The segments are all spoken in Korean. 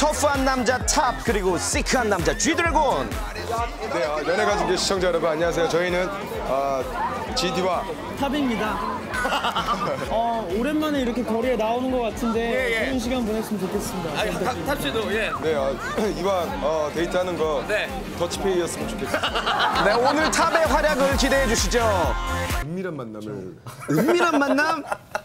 터프한 남자 탑 그리고 시크한 남자 G드래곤. 네, 연예가 중계 시청자 여러분 안녕하세요. 저희는 GD와 탑입니다. 오랜만에 이렇게 거리에 나오는 것 같은데 좋은 시간 보냈으면 좋겠습니다. 탑씨도 예. 네, 이왕 데이트하는 거 네. 더치페이였으면 좋겠습니다. 네, 오늘 탑의 활약을 기대해 주시죠. 은밀한 만남을 은밀한 만남.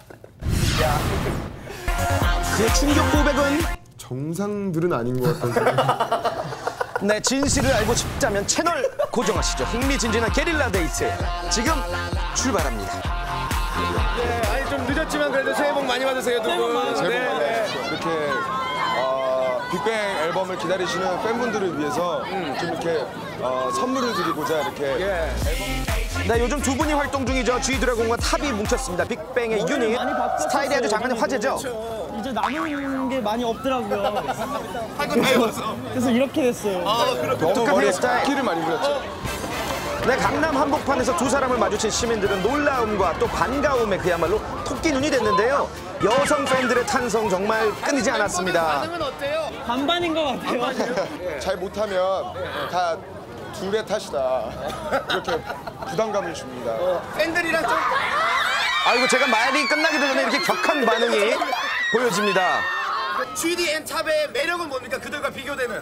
그의 충격 고백은 정상들은 아닌 것 같다는 생각이. 네, 진실을 알고 싶다면 채널 고정하시죠. 흥미진진한 게릴라 데이트 지금 출발합니다. 네, 아니 좀 늦었지만 그래도 새해 복 많이 받으세요, 두 분. 제발 이렇게 빅뱅 앨범을 기다리시는 팬분들을 위해서 좀 이렇게 선물을 드리고자 이렇게 네, 요즘 두 분이 활동 중이죠. G드래곤과 탑이 뭉쳤습니다. 빅뱅의 유닛. 많이 바뀌었어요. 스타일이 아주 장안의 화제죠. 이제 남은 게 많이 없더라고요. 할거 다 해봤어. 그래서 이렇게 됐어요. 너무 독특한 머리에 헤어스타일. 끼를 많이 부렸죠. 네, 강남 한복판에서 두 사람을 마주친 시민들은 놀라움과 또 반가움에 그야말로 토끼 눈이 됐는데요. 여성 팬들의 탄성 정말 끊이지 않았습니다. 반응은 어때요? 반반인 것 같아요. 잘 못하면 다 둘의 탓이다. 이렇게 부담감을 줍니다. 팬들이랑 좀 아이고, 제가 말이 끝나기 전에 이렇게 격한 반응이 보여집니다. GD 앤 탑의 매력은 뭡니까? 그들과 비교되는.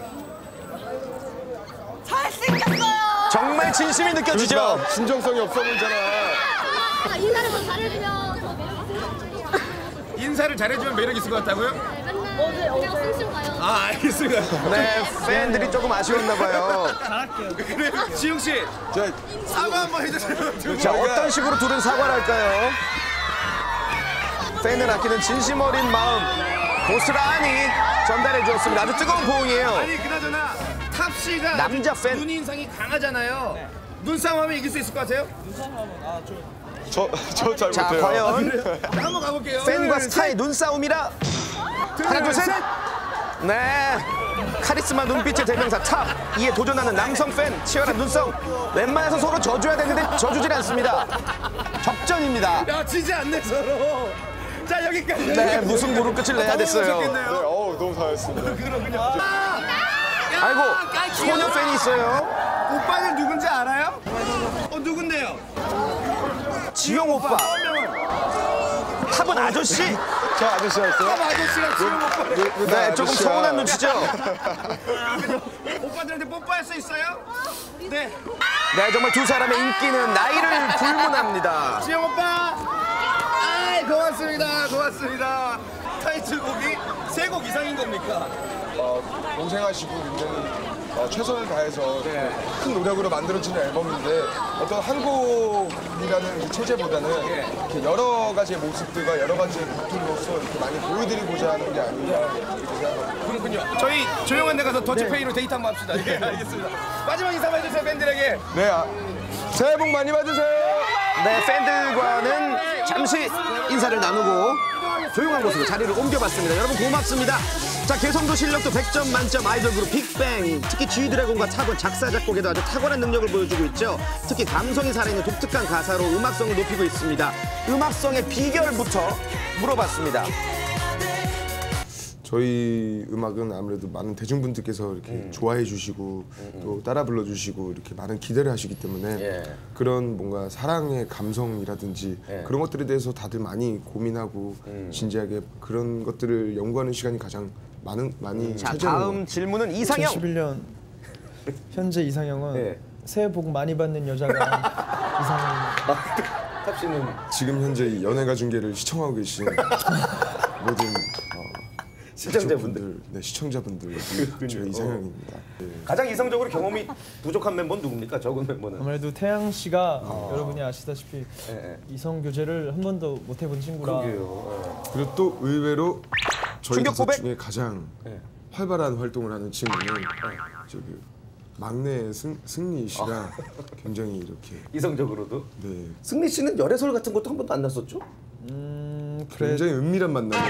잘생겼어요. 정말 진심이 느껴지죠? 그러니까 진정성이 없어 보이잖아. 인사를 더 잘해주면 더 매력있어요. 인사를 잘해주면 매력 있을 것 같다고요? 맨날 그냥 숨쉬고 가요. 아, 알겠습니다. 네, 팬들이 조금 아쉬웠나 봐요. 잘할게요. 그래, 지용 씨 자, 사과 한번 해주세요. 자, 어떤 식으로 둘은 사과를 할까요? 팬을 아끼는 진심 어린 마음 고스란히 전달해 주었습니다. 아주 뜨거운 포옹이에요. 아니 그나저나 탑 씨가 남자 팬. 눈 인상이 강하잖아요. 눈싸움하면 이길 수 있을 것 같아요? 저 잘 자, 못해요. 과연 한번 가볼게요. 팬과 둘, 스타의 눈싸움이라. 하나, 둘, 셋. 네. 카리스마 눈빛의 대명사 탑. 이에 도전하는 남성 팬 치열한 눈싸움. 웬만해서 서로 져줘야 되는데 져주질 않습니다. 접전입니다. 야, 지지 않네 서로. 자, 여기까지. 네, 무슨 무릎 끝을 내야 됐어요. 네, 너무 잘했습니다. 아이고, 소녀 팬이 있어요. 오빠는 누군지 알아요? 누군데요? 지용 오빠. 탑은 아저씨. 저 아저씨였어요? 탑 아저씨랑 지용 오빠. 네, 조금 서운한 눈치죠. 오빠들한테 뽀뽀할 수 있어요? 네. 네, 정말 두 사람의 인기는 나이를 불문합니다. 지영 오빠. 아이, 고맙습니다. 고맙습니다. 타이틀곡이 3곡 이상인 겁니까? 동생하시고 굉장히 최선을 다해서 큰 노력으로 만들어진 앨범인데 어떤 한 곡이라는 그 체제보다는 이렇게 여러 가지의 모습들과 여러 가지의 곡들로서 이렇게 많이 보여드리고자 하는 게 아닌가 이렇게 생각합니다. 그렇군요. 저희 조용한 데 가서 더치페이로 데이트 한번 합시다. 예, 알겠습니다. 마지막 인사만 해주세요, 팬들에게. 네, 새해 복 많이 받으세요. 네, 팬들과는 잠시 인사를 나누고 조용한 곳으로 자리를 옮겨봤습니다. 여러분 고맙습니다. 자, 개성도 실력도 100점 만점 아이돌 그룹 빅뱅. 특히 G드래곤과 탑은 작사, 작곡에도 아주 탁월한 능력을 보여주고 있죠. 특히 감성이 살아있는 독특한 가사로 음악성을 높이고 있습니다. 음악성의 비결부터 물어봤습니다. 저희 음악은 아무래도 많은 대중분들께서 이렇게 좋아해 주시고 또 따라 불러주시고 이렇게 많은 기대를 하시기 때문에 그런 뭔가 사랑의 감성이라든지 그런 것들에 대해서 다들 많이 고민하고 진지하게 그런 것들을 연구하는 시간이 가장 많이 자, 차지하는 것 다음 질문은 이상형. 2011년 현재 이상형은 새해 복 많이 받는 여자가 이상형입니다. 탑 씨는 지금 현재 이 연예가 중계를 시청하고 계신 모든 시청자분들. 네, 시청자분들 저희 이상형입니다. 네. 가장 이성적으로 경험이 부족한 멤버는 누굽니까? 적은 멤버는. 아무래도 태양 씨가 여러분이 아시다시피 이성 교제를 한 번도 못 해본 친구라. 그리고 또 의외로 저희 충격 다섯 고백? 중에 가장 활발한 활동을 하는 친구는 저기 막내 승리 씨가 굉장히 이렇게 이성적으로도. 네 승리 씨는 열애설 같은 것도 한 번도 안 났었죠? 그래. 굉장히 은밀한 만남을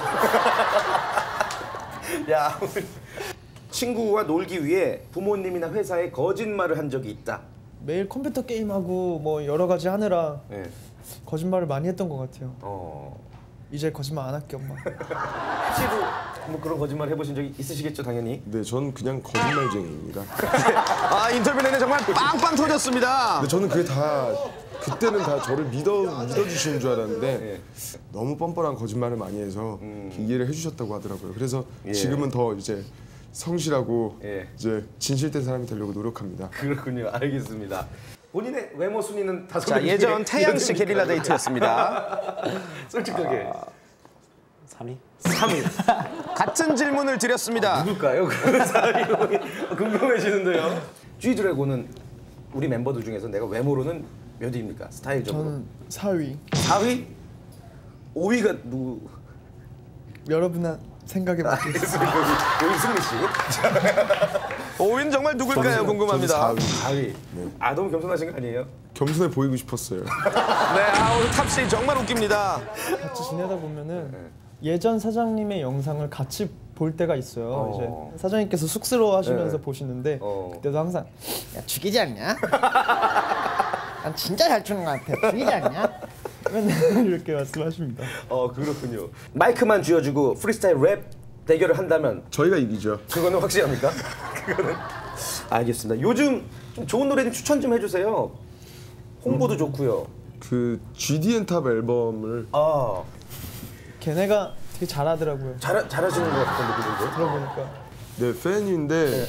야, 친구와 놀기 위해 부모님이나 회사에 거짓말을 한 적이 있다. 매일 컴퓨터 게임하고 뭐 여러 가지 하느라 네. 거짓말을 많이 했던 것 같아요. 이제 거짓말 안 할게 엄마. 혹시도 뭐 그런 거짓말 해보신 적이 있으시겠죠, 당연히. 네, 전 그냥 거짓말쟁이입니다. 아, 인터뷰 내내 정말 빵빵 터졌습니다. 근데 저는 그게 다 그때는 다 저를 믿어주시는 줄 알았는데 너무 뻔뻔한 거짓말을 많이 해서 이해를 해주셨다고 하더라고요. 그래서 지금은 더 이제 성실하고 이제 진실된 사람이 되려고 노력합니다. 그렇군요. 알겠습니다. 본인의 외모 순위는 다섯 자, 예전 태양씨 게릴라 데이트였습니다. 솔직하게 3위? 3위. 같은 질문을 드렸습니다. 누굴까요? 그 사람이 궁금해지는데요. G드래곤은 우리 멤버들 중에서 내가 외모로는 몇 위입니까? 스타일적으로. 저는 4위. 4위? 5위가 누구? 여러분의 생각에 맞겠습니다. 여기 승리 씨. 5위는 정말 누굴까요? 궁금합니다. 저는 4위. 4위. 아 너무 겸손하신 거 아니에요? 겸손해 보이고 싶었어요. 네, 오늘 탑씨 정말 웃깁니다. 같이 지내다 보면은 예전 사장님의 영상을 같이 볼 때가 있어요. 이제 사장님께서 쑥스러워하시면서 보시는데 그때도 항상 야 죽이지 않냐? 난 진짜 잘 추는 것 같아. 죽이지 않냐? 맨날 이렇게 말씀하십니다. 그렇군요. 마이크만 쥐어주고 프리스타일 랩 대결을 한다면 저희가 이기죠. 그거는 확실합니까? 그거는 알겠습니다. 요즘 좀 좋은 노래 좀 추천 좀 해주세요. 홍보도 좋고요. 그 GDN 탑 앨범을 걔네가 되게 잘하더라고요. 잘하시는 것 같은 느낌인데. 들어보니까. 네 팬인데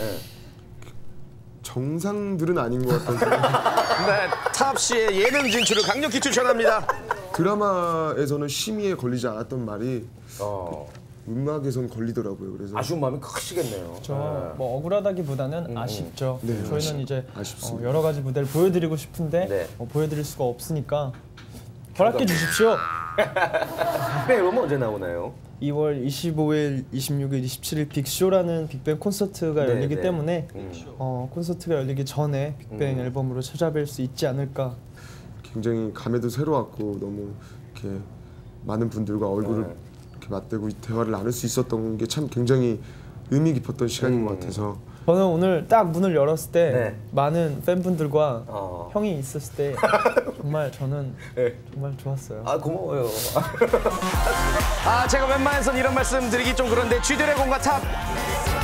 정상들은 아닌 것 같아서 네, 탑씨의 예능 진출을 강력히 추천합니다. 드라마에서는 심의에 걸리지 않았던 말이 음악에선 걸리더라고요. 그래서 아쉬운 마음이 크시겠네요. 뭐 억울하다기보다는 아쉽죠. 네, 저희는 이제 아쉽습니다. 여러 가지 무대를 보여드리고 싶은데 보여드릴 수가 없으니까 허락해 주십시오. 네, 앨범은 언제 나오나요? 2월 25일, 26일, 27일 빅쇼라는 빅뱅 콘서트가 열리기 때문에 콘서트가 열리기 전에 빅뱅 앨범으로 찾아뵐 수 있지 않을까. 굉장히 감회도 새로웠고 너무 이렇게 많은 분들과 얼굴을 이렇게 맞대고 대화를 나눌 수 있었던 게 참 굉장히 의미 깊었던 시간인 것 같아서 저는 오늘 딱 문을 열었을 때 많은 팬분들과 형이 있었을 때 정말 저는 정말 좋았어요. 아 고마워요. 제가 웬만해선 이런 말씀 드리기 좀 그런데 G드래곤과 탑